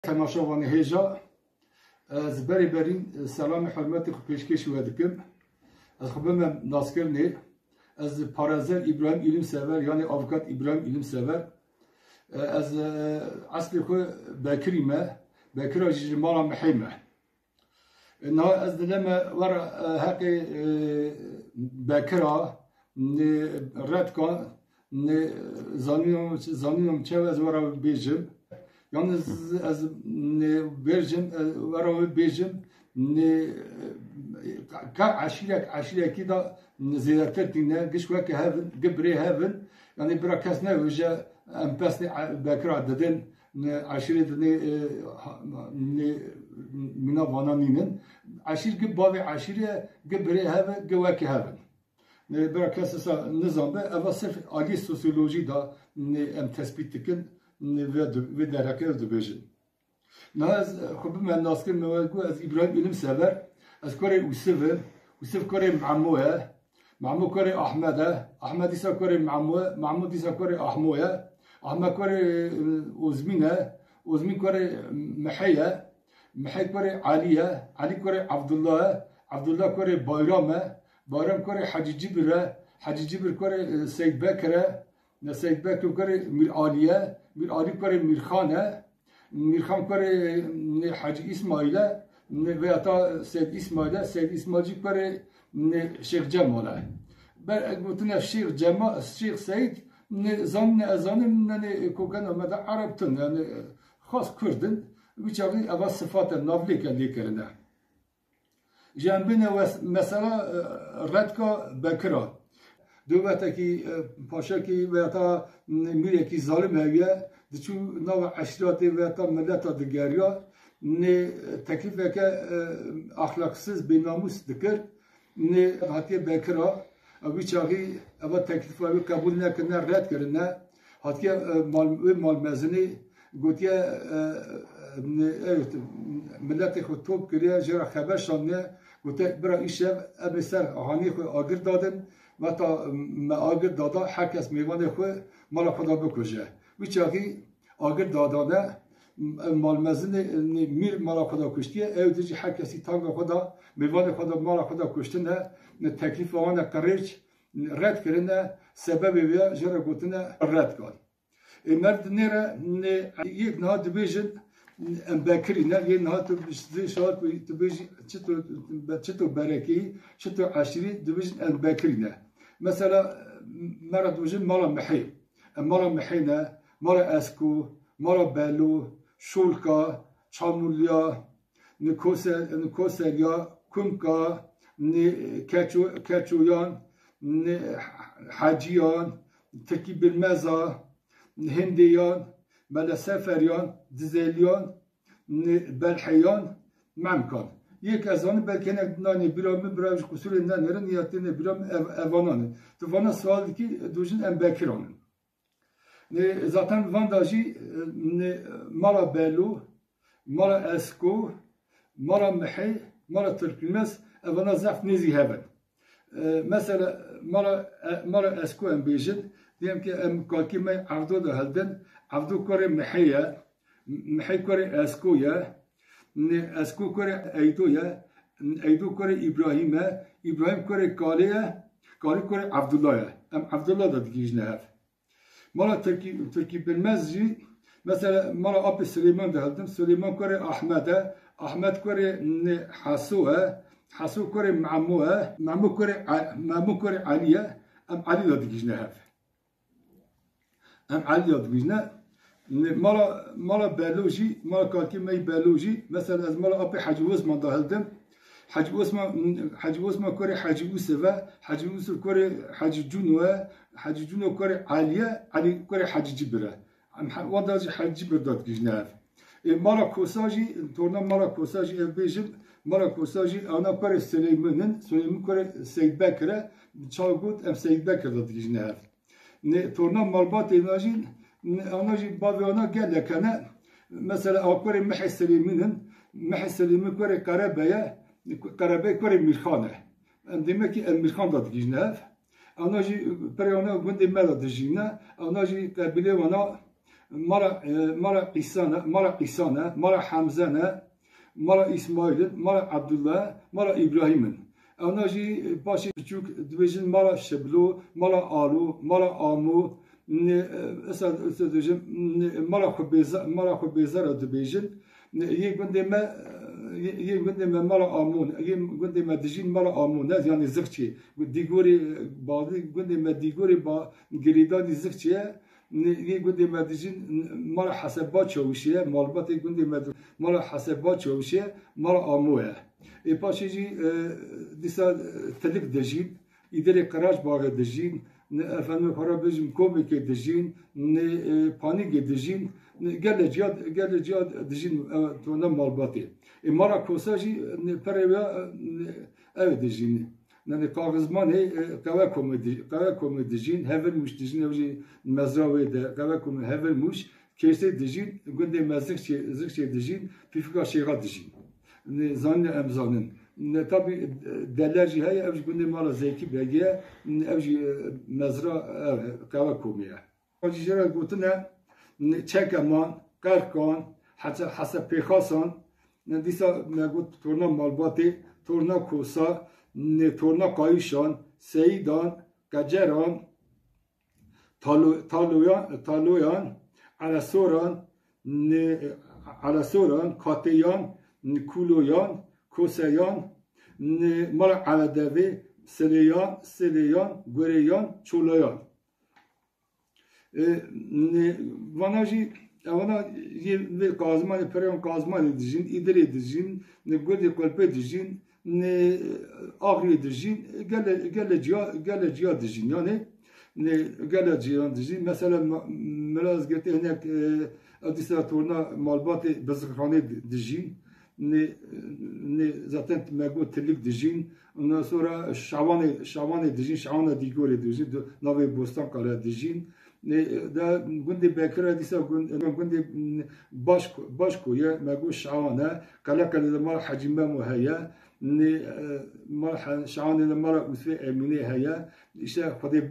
تماشاوان هجا از بری برین سلام حرمتی خو پیشکش و دکم از خبرم ناسکرنی از پارازر ابراهیم علم سفر یعنی آوکات ابراهیم علم سفر از اصل خو بکریمه بکر آجی مالا محیمه نه از دلم ور حق بکرا رد کن زانیم چه از ورا بیجم yalnız az vercim varavı becim ka aşirek ki da ziyaret dinle gışvak havın gibre havın yani bırakas ne hoca empesne bekra dedin aşiret ne mina vananinin aşir gibi bavi aşire gibre havın gıvak havın bırakas nizamda ama sırf agi sosyoloji da em tespit dikin ve derhake dibêjin. Naz xubim men naskir mewelgu az İbrahim ilim sever az kore Usif kore Mamuye Mamu kore Ahmed'e Ahmed ise kore Mamuye Mahmud ise kore Ahmuye Ahmed kore Uzmin kore Mehiye Mehiye kore Aliye Ali kore Abdullah'e Abdullah kore Bayram kore Hacı Cibir kore Seyyid Bekir'e Seyyid Bekir kore Mir Ali kore Mirkhan kore Hacı İsmail'e veya da Seyyid İsmailci kore Şeyh Cemal'e. Ben gutuna Şeyh Seyyid zannim kokan ama da Arap'tın yani khas Kürdün birçoğu ava sıfatı navlik likerine. Jambine mesela redka Bekra dövleti paşa ki veya da mileki zalim heviye diçu nava aşiratı veya da milleta digeriya ne teklif veke ahlaksız benamus dikir ne hatiye bekira birçoğu ava teklifleri kabul nekirne red kirine hatiye mal mezini gotiye evet milleti xo top kiriye jera haber şanne gotiye bira işev ebeser hani xo agir dadın Meta me agir dada herkes meyvanı xwe mala xwe bikuje. Birçoğu agir dadane malmezini mir mala xwe kuştiye ev dici herkesi tanga xwe meyvanı xwe mala xwe kuştine ne teklif wana karıç red kirine sebebi ve jere gotine red kal. Mert nere ne yek naha dibêjin em bekirîne yek naha tu şahat dibêjî çito berekî çito aşirî dibêjin em bekirîne. Mesela مرد وجن مرة محي مرة محينا مرة أسكو مرة بالو شولكا شاموليا نكوسليا كومكا كاتشويان حاجيان تركي بالمزا هنديان ملا سفريان دزيليان بلحيان ممكن یک از آن بلکه نانی برام برایش کسول نرن یاتنه برام evانانه تو وانا سوالی که دوجن ام بکرانن ne zaten vandajı ne mara belu mara esko mara mehi mara türkmez evana zaf nezi heven mesela mara esko em bejin diyem ki em kalkime avdo da halden avdo kore mehi kore esko ya اسکو کره ایدو کره İbrahim kore کالی kore عبدالله ام عبدالله da dikijne hef mala Türkiye bilmezci mesela mala abi Süleyman da haldim Süleyman kore Ahmed kore Hasu kore Mamu kore Aliye em Ali da dikijne hef em Ali da dikijne mala baloji mala kalkime baloji mesela az mala abi Hacı Osman da haldim Hacı Osman kore Hacı Useva Hacı Usuf kore Hacı Cuno kore Ali kore Hacı Cibra wadacı Hacı Cibra da gijnaf mala kosaji torna mala kosaji evbejim mala kosaji ana kore Süleyman kore Seyyid Bekir'e çalgut em Seyyid Bekir da gijnaf ne torna malbat enerji Anajı bavyana gelekene mesela akore Mehi kore Karabey kore Mirkhane. Demek ki Mirkhan da dijnev. Anajı periyana gundi mela dijine. Anajı kabile wana mala İsa'na, mala Hamza'na, mala İsmail'in, mala Abdullah, mala İbrahim'in. Ona jî başî küçük dibêjin mala Şeblo, mala Alu, mala Amu, mala Xwebêzar dibêjin. Yê gundê me mala Amun, yê gundê me dijîn mala Amun, ne yani Zixçê. Dîgorê balî gundê me dîgorê girêdanî Zixçê. Yê gundê me dijîn mala Heseba Çavuşê, malbatê gundê me mala Heseba Çavuşê, mala Amu ye. Paşê jî dîsa telik dijîn, îderê Qiraçbaxê dijîn, efendim xwe bêjim Komekê dijîn, Panîgê dijîn, gelê ciyad dijîn tona malbatê. Mala Kosa jî perê ve ev dijîn. Yani kaxizmanê qewekomê dijîn, hevilmûş dijîn, ew jî mezra wê de qewekomê hevilmûş, kêsê dijîn, gundê me Zixçê dijîn, pîfika şêxa dijîn. Zanîn em zanin. Tabii deller jî heye, ev jî gundê mala Zêkî Begê, ev jî mezra qewekomê ye. Jî jê re gotine Çekeman, Qerkan, Hesepêxasan, dîsa me got torna malbatê, torna Kosa, torna Qayîşan, Seyîdan, Qeceran, Taloyan, Elesoran, Kateyan, Kuloyan, Koseyan, mala Eledevê, Sileyan, Gureyan, Çolayan. Vana jî evana yê vê qazmanê pereyan qazmanê dijîn, îdirê dijîn, Gurdê Xwelpê dijîn, Axirê dijîn, gelê ciya dijîn. Yani gelê ciyan dijîn. Mesela Malazgirtê hinek dîsa torna malbatê Bezixanê dijîn. Zaten me got tilik dijîn. Ondan sonra Şavanê dijîn, Şawana Dîgorê dijîn, navê Bostankale dijîn. Da gundê Bekirê dîsa gundê Başkoyê me got Şawana, Qeleqelê de mala Hecî Memo heye, Şawanê de mala Usfê Emînê heye. İşte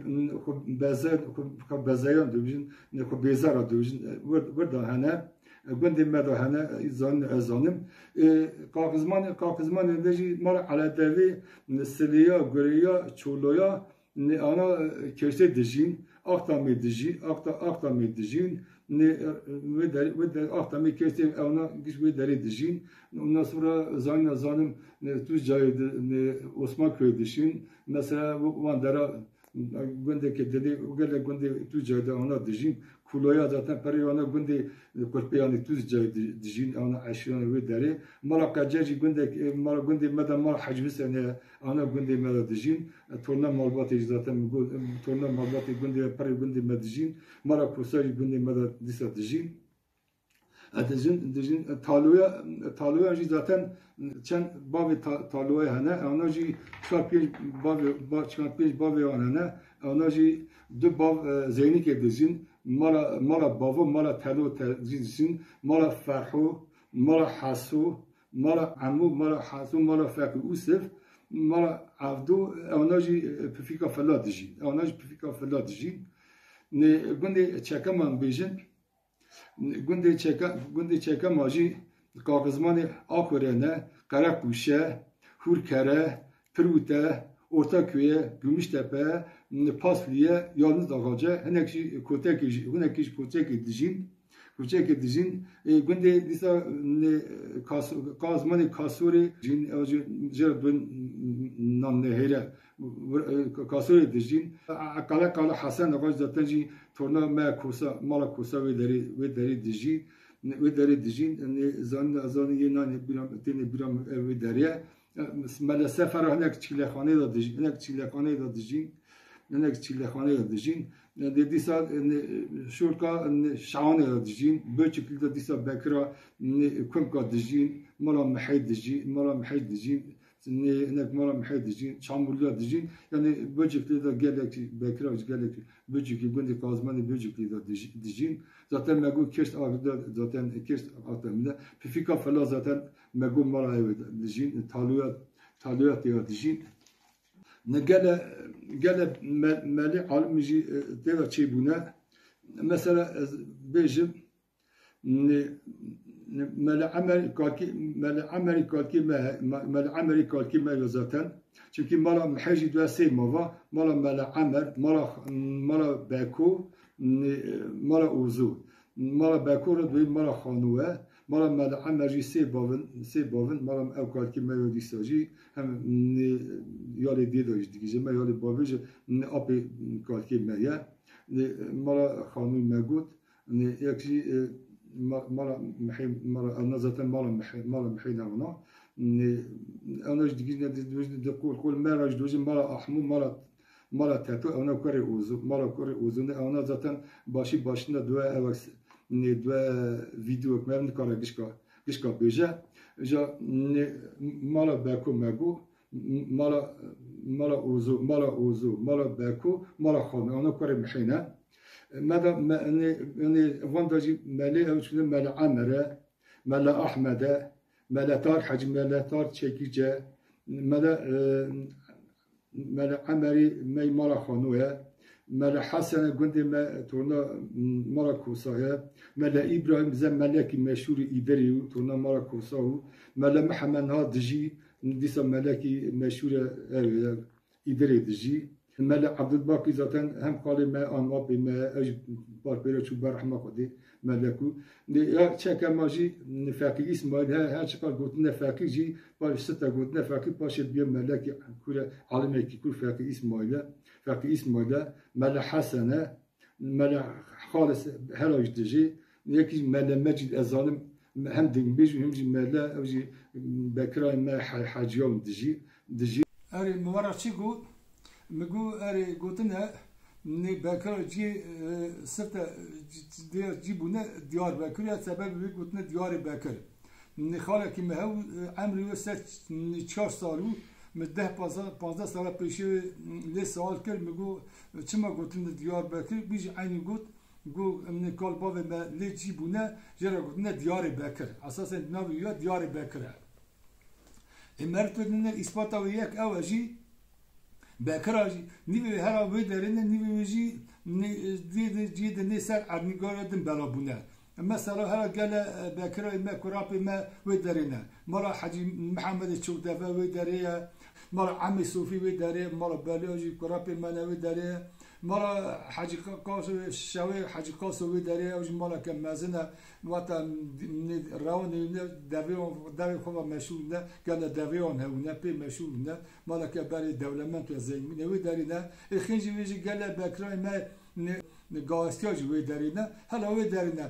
xwe bezeyan dibêjin, xwe bêzara dibêjin, wirda hene. Gundê me de hene, zanim. Qaxizmanê de jî mala Eledevê, Sileya, Gureya, Çoloya, ana kêsê dijîn. Axtamê dijîn, Axtamê kêsê evna giş wê derê dijîn. Ondan sonra zanim Tuzcayê Osmanköyê dijîn. Mesela wan dera gundekê dedê gelê gundê Tuzcayê de ona dijîn. Kuloya zaten perê wana gundê Kurpiyanê Tuzcayê dijîn, ona eşyanê wê derê. Mala Qece jî mala gundê me de mala Hecbîsenê, ana gundê me de dijîn. Torna malbatê jî zaten torna malbatê gundê perê gundê me dijîn. Mala Kosa jî gundê me de dîsa dijîn. Dijîn Taloya jî zaten çend bavê Taloya hene, ona jî çar pênc bavê wan hene, ona jî du bav Zeynîkê dijîn. Mala Bavo, mala Telo dijîn, mala Ferho, mala Haso, mala Emu, mala Haso, mala Fekî Usif, mala Avdo, ona jî pifîka fela dijîn. Gundê Çekeman bêjin, gundê Çekema jî qaxizmanê Axurê ne, Qereqûşe, Hûrkere, Pirûte, Ortaköy'e, Gümüştepe, Pasliye, Yalnız Dağaca, hinek jî kotekê dijîn. Gundê dîsa qaxizmanê Kasorê jîn, ew jî jê nam nehêre Kasorê dijîn. Qeleqala Hesen Dağac zaten jî torna me mala Kosa wê derê dijîn. Zanî yê nanê têne bîram wê derê. Mele Sefera hinek çîlexanê da dijîn. Dîsa şûrka Şawanê da dijîn. Böçüklî de dîsa Bekira Kumka dijîn. Mala Mihey dijîn. Hinek mala Mihey dijîn. Çamurluya dijîn. Yani Böçüklî de gelek Bekira gelek Böçüklî gundê Qaxizmanê Böçüklî da dijîn. Zaten me got Kirst Agir'de zaten Kirst Akdemî'de. Pifîka fela zaten me got mala ew dijîn. Taloya têya dijîn. Gele melê alî jî têda çêbûne. مثلا بيجم مال عملي كالكي ما يزاتن çünkü mala mheci dua sey mava mala amr mala bako mala uzu mala bako dua mala khanouه mala amr sey bavın mala ev kalki ma yodi saji hem yali diye digi ma yali bavij api kalki ma ya mala khanouه magut yakji mala ana zaten mala mhina ona أنا جدينا دقول كل مرة جدوز مرة أحمو مرة تاتو أنا كوري أوزو مرة كوري أوزو أنا زاتن باشنا دوا أوكس دوا فيديو كمان نكارا جشكا بيجا جا مرة باكو ماجو مرة أوزو مرة باكو مرة خان أنا كوري محينا ماذا أنا فانداجي مالي أو شنو مال عمرة مال أحمد ملاتار حجم ملاتار چکیجه ملا عمری می مالا خانوه ملا حسن گنده ما تونا مالا کوساه ملا ابراهیم زم ملکی مشهور ایدریو تونا مالا کوساه ملا محمد ها دجی دیسا ملکی مشهور ایدری دجی ملا عبدالباقی ذاتن هم قالی ما آنواب ما اج بارپیرا چوب برحمه خودی ملكو يا تشاكا ماجي نفاقي اسماعيل ها شكال قلت نفاقي جي باش سته قلت نفاقي باش بيا ملكي كل عالمي كل فاقي اسماعيل ملا حسنه ملا خالص هلاج دجي ياكي ملا مجد الظالم هم دين بيج هم جي ملا او جي بكرا ما حاجيوم دجي اري مورا تشيغو مگو اري قلتنا نی بکر جی سرت جی بونه دیار بکر یا سبب وی گفتن دیار بکر نی خاله کی مه عمری و سه 4 سالو مده 15 سال پیش لی سوال کرد میگو چما گفتن دیار بکر بیج عینی گو من کال با و لی جی بونه جرا گفتن دیار بکر اساسا ناوی یا دیار بکر امرتن اثبات و یک اوجی بکراجی نیوی هر وی درینه نیوی جی دید نیسر ارنیگاره دم بلا بونه مثلا هر گله بکرای ما کراپی ما وی درینه مرا حجی محمد چوکدفه وی دریه مرا عمی صوفی وی دریه مرا بلیاجی کراپی من وی دریه مرا حجی قاسو شوی حجی قاسو وی دریه اوج مرا که مزنه وقتا روانی دوی خواه مشهور نه گله دویان هونه پی مشهور نه مرا که برای دولمنت و زیمینه وی درینه خینجی ویجی گله بکرای ما گاستیاجی وی درینه حالا وی درینه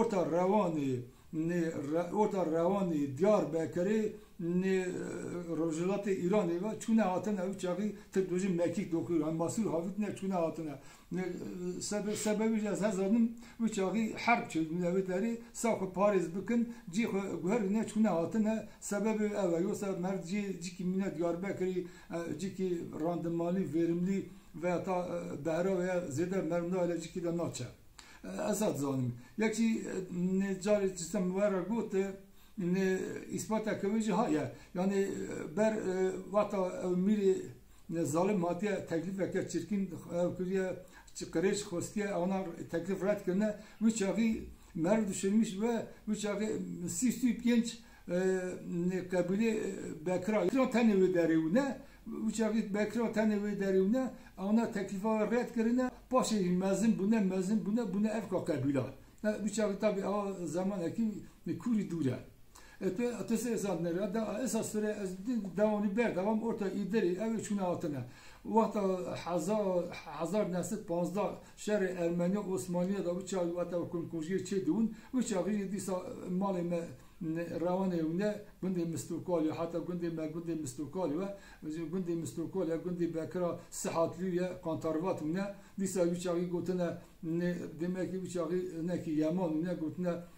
orta ravani diyar bekeri rojilat İran'ı ve çune hatına uçağı teknoloji mekik dokuyor. Masul havit ne çune hatına sebebi cezazanın uçağı harp çözümüne veteri sakı Paris bükün cih güher ne çune hatına sebebi eve yoksa merci ciki mine diyar bekeri ciki randımanlı verimli ve ta behra veya zede mermuna öyle ciki de naçar. Esad zanım. Yeki cari sistem var gut ne ispata kıvıcı haya. Yani ber vata miri zalim matiye teklif eke çirkin kuriye çıkarış hostiye ona teklif red kırne uçağı mer düşünmüş ve uçağı sistü genç kabili bekra ikra tane deriune uçağı bekra tane deriune ona teklife red kırne başı mezun buna evka kabila uçağı tabi o zaman ki kuri dura ötesi esasları da esas süre devamlı ber devam orta idari ev şuna altına وقت هزار نسل 15 شهر ارمنی و عثمانی دا بچه وقت کنکوژی چه دون بچه دیسا مال ما روانه ونه گنده مستوکالی حتی گنده مستوکالی و گنده مستوکالی گنده بکرا صحتلی کانتروات ونه دیسا بچه گوتنه دمکی بچه نکی یمان ونه گوتنه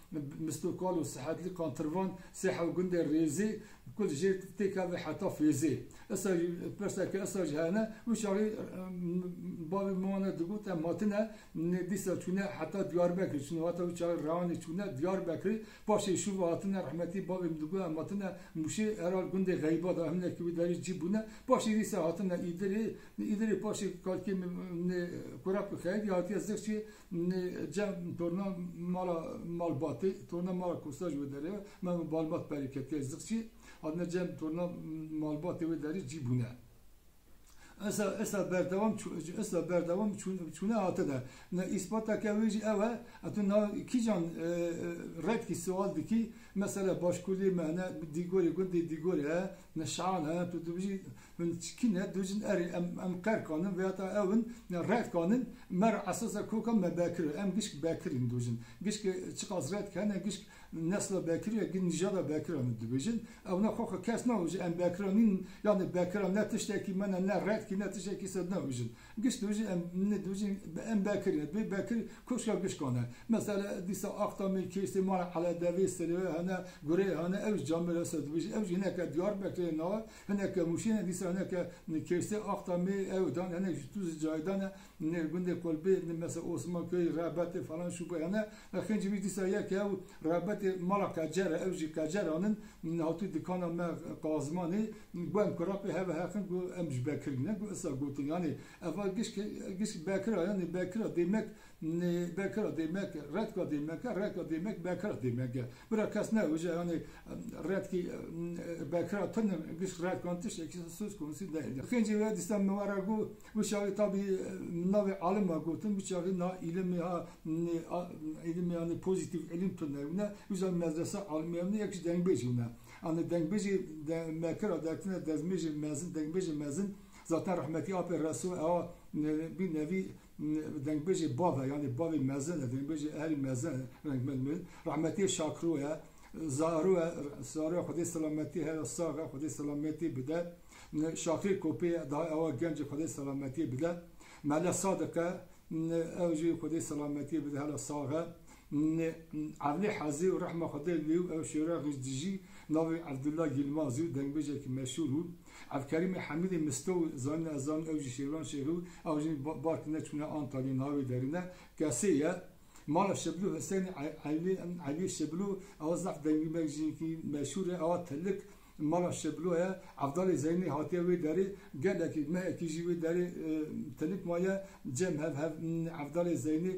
مستقال وصحة لي كونترفان صحة وجند الريزي كل شيء تيكا حتى فيزي أساج برسك أساج هنا وشاري باب مانا دقوت ماتنا ديسا شونا حتى ديار بكر شنو حتى وشاري راني شونا ديار بكر باشي شو واتنا رحمتي باب دقوت ماتنا مشي أرال جند غيبة ده هنا كي بداري جيبونا باشي ديسا هاتنا إدري باشي قال كي كراب خير ياتي أزكشي جم تورنا مال باتي تورنا مال كوساج بداري ما بالبات بركتي أزكشي هذا جم تورنا مال باتي بداري جيبونا اسا بردوام چونه هاتده نه اثبات کاویج اوه اتونا کی جان رد کی سوال دکی مثلا باشکولی معنا دیگوری گوندی دیگوری ها نشان ها تو دوجی من چکینه دوجن اری ام قر کانن و تا اون رد کانن مر اساسا کوکا مباکر ام گش باکرین دوجن گش چقاز رد کنه گش نسل باکری گن نجادا باکران دوجن اونا خو کس نه ام باکرانین yani باکران نتشتکی من نه رد ki netice ki sadna ujin gish duji ne duji en bakri be bakri koşa gish kana mesela disa aqtami ki istimal ala davi sele hana gore hana ev jamel asad duji ev hina ka diyar bakri na hana ka mushina disa hana ka ki aqtami ev dan hana tuz jaydan ne günde kolbe mesela Osman köy rabate falan şu bu hana lakin bir disa ya ki rabate malaka jara evji ka jaranın hatu dikana ma qazmani ben kurapi hava hakin bu emj bakrine اسا گوتن یعنی اول گش بکرا یعنی بکرا demek بکرا demek رد کا demek بکرا demek برا کس نه وجه yani رد کی بکرا تن گش رد کنتش کی söz konusu değil. İkinci ve disem mevaragu bu şahı tabi navi alim gotun bu şahı na ilim yani pozitif ilim tünevne güzel medrese alimlerine yakış dengbejine. Yani dengbeci mekra dertine dezmeci mezin dengbeci mezin zaten rahmeti abi Resul bir nevi dengbeci bava yani bavi mezen dengbeci ehli mezen rahmeti şakruya zaruya Xudi selameti her sağa Xudi selameti bide şakir kopi daha ava genç Xudi selameti bide mala sadıka evci Xudi selameti bide her sağa avli hazi ve rahme Xudi liu ev şira gizdici navi Abdullah Yilmazi dengbeci ki meşhur Abdülkerim Hamid Mustov zanne azam evci şehran şehru evci barkine çuna Antalya navi derine kasiye مال شبلو حسين علي شبلو أوزع دنگی مجزی کی مشهور آوات تلک مال شبلو ہے عبدال زینی هاتی وی داری گل کی ما کیجی وی داری تلک مایا جم هف عبدال زینی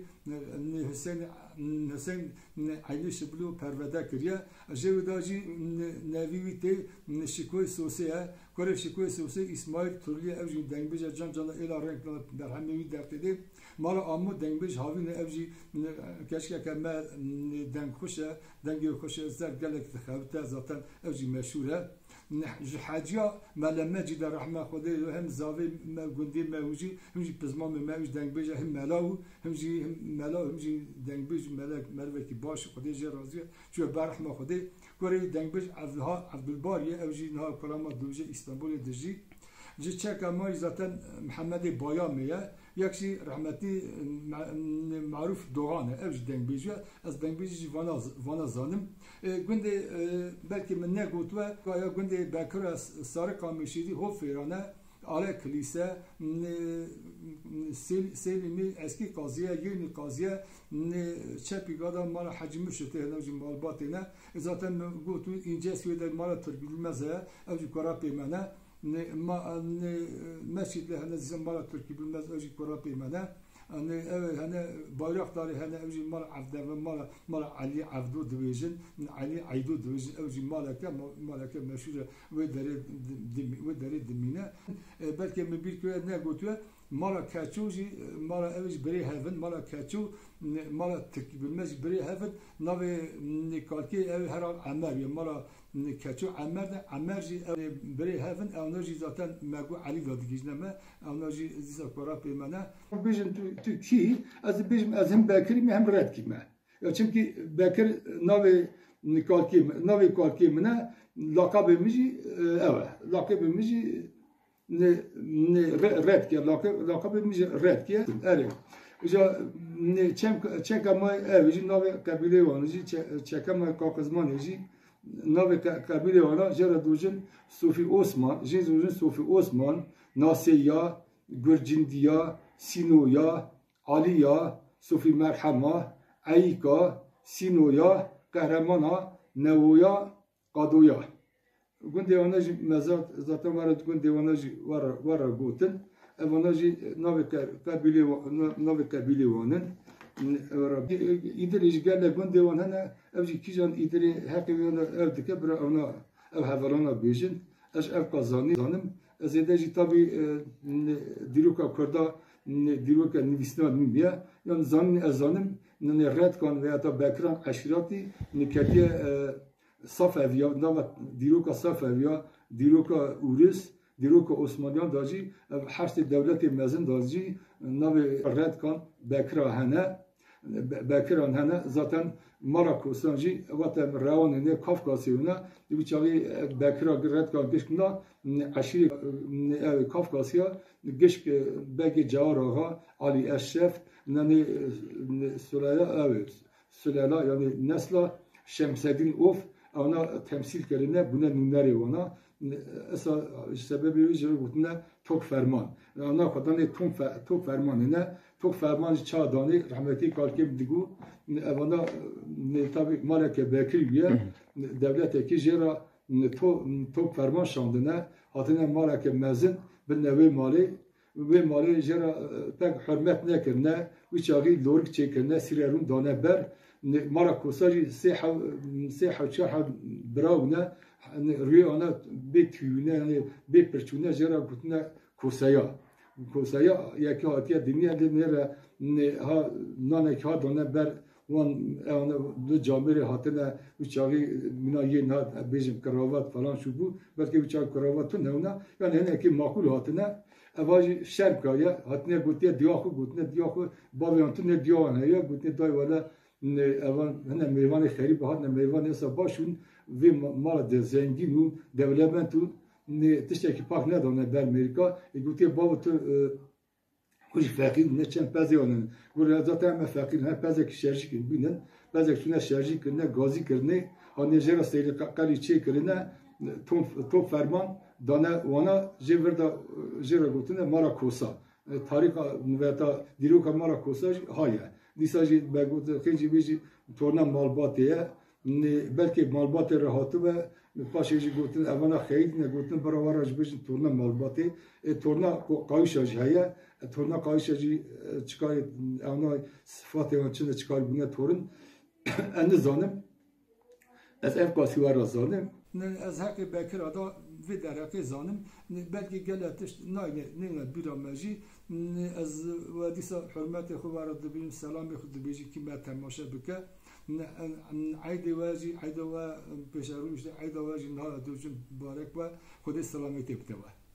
حسين علي شبلو پرورده کریه جوی داجی نویتی شکوی سوسیه کره شکوی سوسی اسماعیل تولی اوجی دنگبیج جان جان الی رنگ در همه وی درتدی مال آمو دنگبیج هاوی نه اوجی کشکه کما دنگ خوشه دنگی خوشه زر گلک تخوته zaten اوجی مشهوره حاجیا ملمه جد رحمه خدا هم زاوی گندی موجی هم جی پزمان موج دنگبیج هم ملاو هم جی دنگبیج ملک مروکی باش خدا جی راضیه چو برحمه خدا کره دنگبیج عبدالباری اوجی نه کلام دوجه استانبول دجی جی چکا مای zaten محمد بایامیه یکشی رحمتی معروف دوغانه اوج دنگبیجه از دنگبیجی وانا زانم گنده belki من نگوتوه که گنده بکر سار کامیشیدی هو فیرانه آله کلیسه سیلمی eski قاضیه یعنی قاضیه چپی گادا مال حجم شده هنوزی مال باتینه zaten گوتو اینجا سویده مال ترگیلمزه اوجی کارا پیمانه مسجد له هنا زمارة تركي بالمز أجي كورا بيمانة أنا هنا بايرق داري هنا أجي مال عبد مال علي عبدو دويجن علي عيدو دويجن أجي مالك مشهور وداري دمينة بلكي من بيركوا نقولوا مال كاتشوجي مال أجي بري هافن مال كاتشو مال تركي بالمز بري هافن نبي نكالكي هرال عمار مال كاتشو عمار جي بري هافن أو نجي zaten ماجو علي دادي جنما أو نجي زيزا كورا بيمانة بيجن تو كي از هم باكري هم رد كيما يا çünkü باكر ناوي كالكي منا لقب ميجي لقب ميجي رد كي لقب ميجي رد كي أري جا چکم اویجی ناو قبیله وانجی چکم کاکزمان جی ناو قبیله وانا جرا دوجن صوفی عثمان جی دوجن صوفی عثمان ناسیا گرجندیا سینویا علیا صوفی مرحمه ایکا سینویا قهرمانا نویا قادویا گون دیوانا جی مزار زاتن وارد گون دیوانا جی وارا گوتن وانا جی ناو قبیله وانن ایدری جگل گون دیوان هنه او جی کیجان ایدری حقی ویانا او دکه برا اونا او هفرانا بیجن اش او قازانی زانم از ایده جی تابی دیروکا کردا دیروکا نویسنا نیمیه یعنی زانم ننی رد کن و یا تا بکران عشیراتی نکتی صف اویا نام دیروکا صف اویا دیروکا اورس دیروکا عثمانیان داجی حرس دولت مزن داجی نام رد کن بکرا هنه بکران هنه زاتن ماراکوسانجی وقت روانه کافکاسیونه دیوچاقی بکرا رد کن گشکنا عشیر کافکاسیا گشک بگی جوار آقا علی اشرف ننی سلالا یعنی نسلا شمسدین اوف اونا تمثیل کردن بنا نونری وانا اصلا سببی ویژه بودن توک فرمان اونا خدانه توک فرمان نه توک فرمان چه دانی رحمتی کارکیم دیگو اونا تابی مالک بکریه دولت کی جرا توک فرمان شاندنه هاتنه مالک مزن به نوی مالی و مالی جرا پک حرمت نکرنه و چاقی لورک چکرنه سیرون دانه بر مارا کوساجی سه چهار براونه روی آنها بیتونه بیپرچونه جرا گفتن کوسایا یکی هاتیه دنیا دنیا ها نانه که ها دانه بر وان آن دو جامعه هاتنه وچاقی منا یه نه بیشم کراوات فلان شو بود بلکه وچاق کراوات تو نه یعنی هنر که معقول هاتنه اواجی شرکایه هاتنه گوتیه دیاخو گوتنه دیاخو باویان تو نه دیانه یا گوتنه دای ولا اول هنر میوان خیلی به هات میوان اصلا باشون و مال زنگین و دولت تو تشتکی پاک ندانه در امریکا گوتیه باو تو خوش فقیر نه چند پزیانن گوره ذاته هم فقیر نه پزه که شرجی کن بینن پزه که نه شرجی کنه گازی کنه آنها جرا سری قلی چه کنه تو فرمان دانه وانا جرا گوتنه مارا کوسا تاریخ نوتا دیروکا مارا کوسا هایه دیساجی بگوت خیلی بیشی تورنا مالباتیه بلکه مالبات راحتو به پاشیجی گوتن اونا خیلی نگوتن برای وارج بیشی تورنا مالباتی تورنا قایشاج هایه تورنا قایشاجی چکاری اونا صفات اون چنده چکاری بونه تورن اند زانم از اف قاسی وارا زانم از حق بکر ادا و در حق زانم بلکه گلتش نه بیرامجی از ودیسا حرمت خو وارا دبیم سلام خود بیجی کی ما تماشا بکه عید واجی عید و بشروش عید واجی نه دوجن بارک و خود سلامتی بتوه